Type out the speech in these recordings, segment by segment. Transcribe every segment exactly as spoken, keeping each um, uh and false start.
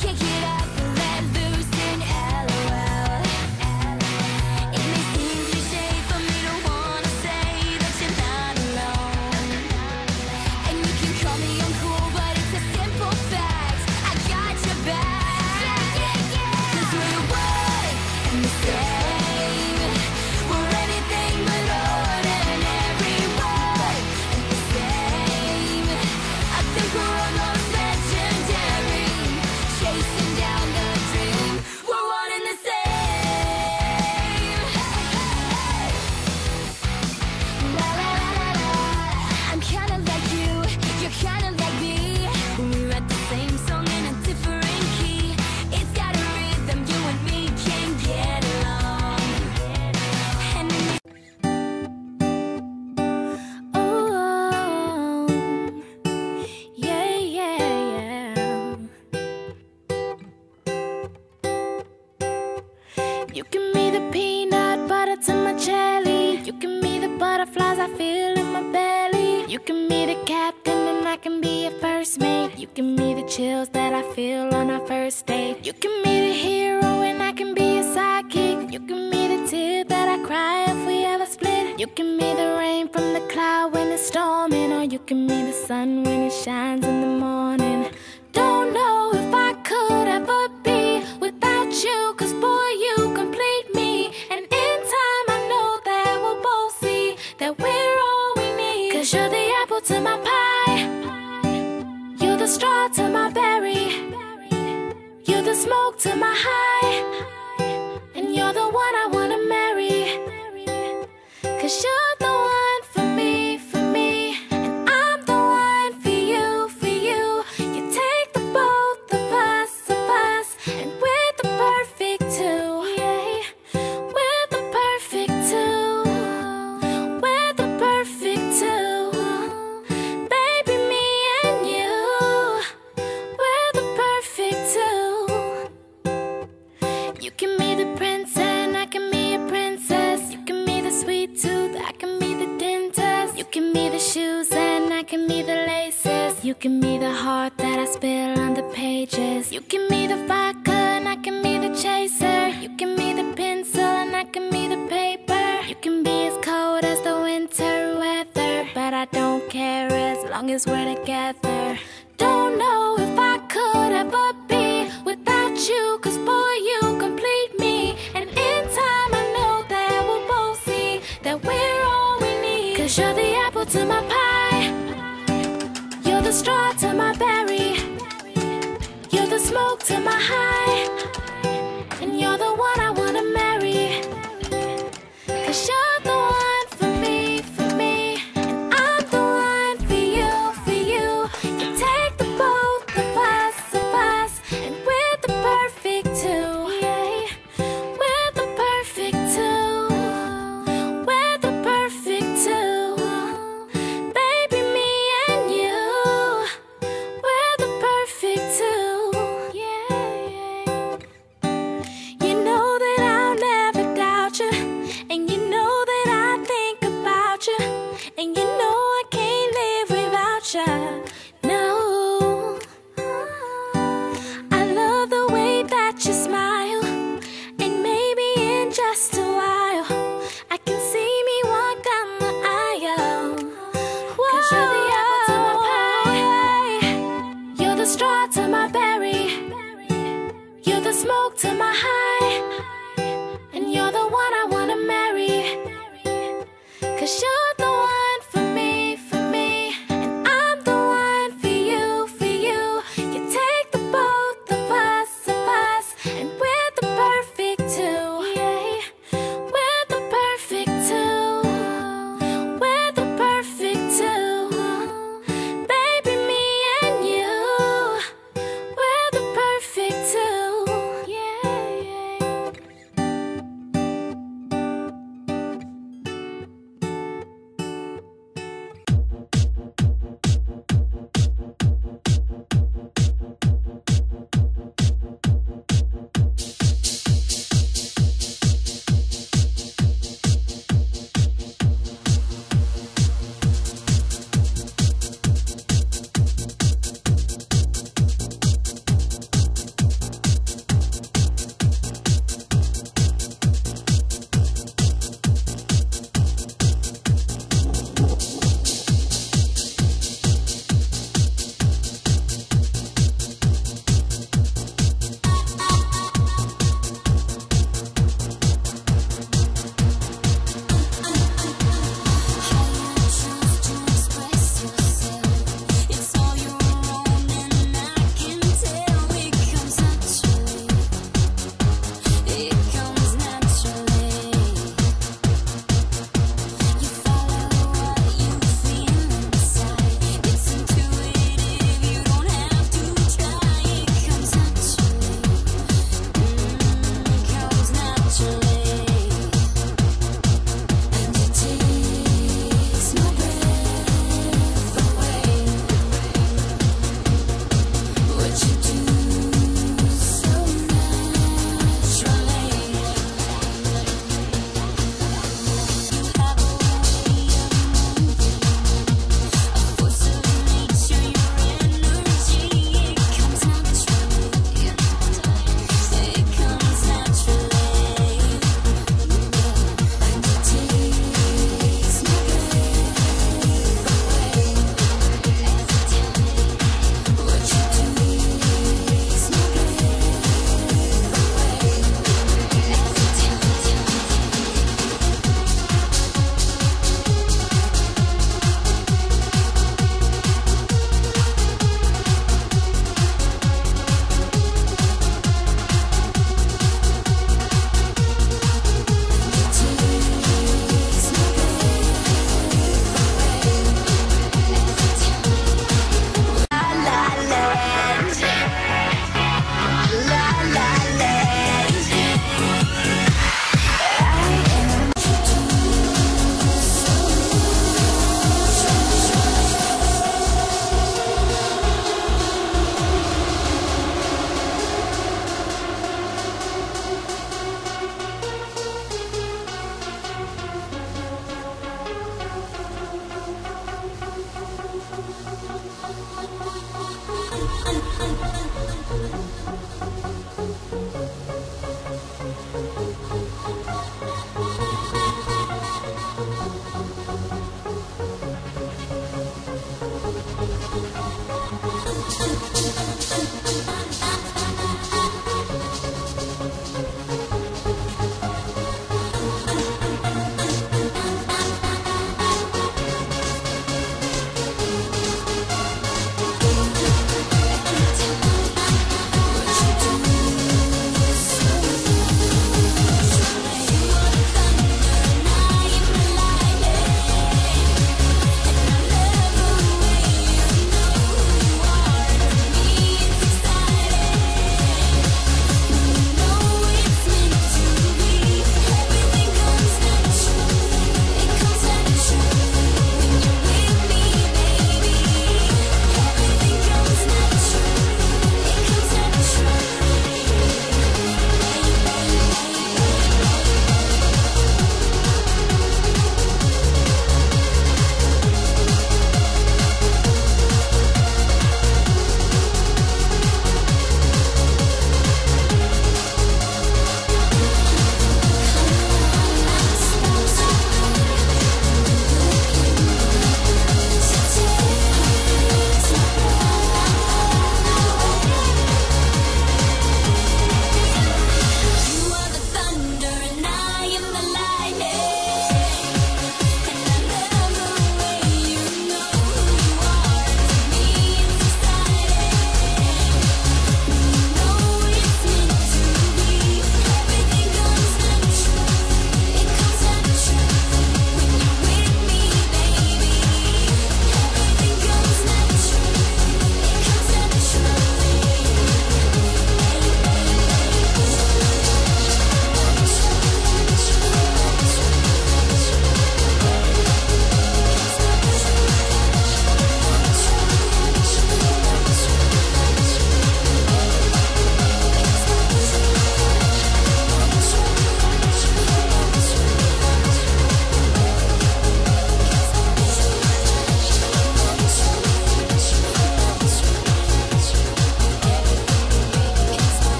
kick it up and let loose and LOL. It may seem cliche for me to wanna say that you're not alone. And you can call me uncool, but it's a simple fact. I got your back. Cause we're one and the same. We're anything but ordinary. One and the same. I think we're almost legendary. Chasing down the dream. We're one and the same. La la la la la. I'm kinda like you, you're kinda like me. We write the same song in a different key. It's got a rhythm, you and me can get along. And in the oh, yeah, yeah, yeah. You give me the peanut butter to my jelly. You give me the butterflies I feel in my belly. You give me the captain and I can be your first mate. You give me the chills that I feel on our first date. You give me the hero and I can be your sidekick. You give me the tear that I cry if we ever split. You give me the rain from the cloud when it's storming. Or you give me the sun when it shines in the morning. Don't know if I could ever be without you, cause boy you complete me. And in time I know that we'll both see that we're all we need. Cause you're the apple to my pie, you're the straw to my berry, you're the smoke to my high, and you're the one I wanna marry. Cause you're the one for me, for me, and I'm the one for you, for you. You take the both of us, of us, and we're the perfect two. Yeah, we're the perfect two. We're the perfect two. Baby, me and you, we're the perfect two. You give me the prince and I can be a princess. You give me the sweet tooth, I can be the dentist. You give me the shoes and I can be the laces. You give me the heart that I spill on the pages. You give me the vodka and I can be the chaser. You give me the pencil and I can be the paper. You can be as cold as the winter weather, but I don't care as long as we're together. Don't know if I could ever be without you, cause boy you complete me. And in time I know that we'll both see that we're all we need. Cause you're the apple to my pie, you're the straw to my berry, you're the smoke to my high, and you're the one I wanna marry. Cause you're the one for me, for me, and I'm the one for you, for you. You take the both of us, of us, and we're the perfect two. Yeah, we're the perfect two. We're the perfect two. Baby, me and you, we're the perfect two. Yeah. You know that I'll never doubt you, and you know that I think about you, and you know I can't live without you. No, I love the way that you smile, and maybe in just a while I can see me walk down the aisle. Cause you're the apple to my pie, you're the straw to my berry, you're the smoke to my high, and you're the one I wanna marry. Cause you're the one for me, for me, and I'm the one for you, for you. You take the both of us, of us, and we're the perfect two. Yeah, we're the perfect two. We're the perfect two. Baby, me and you, we're the perfect two. Yeah.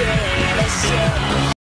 shit, let's shit.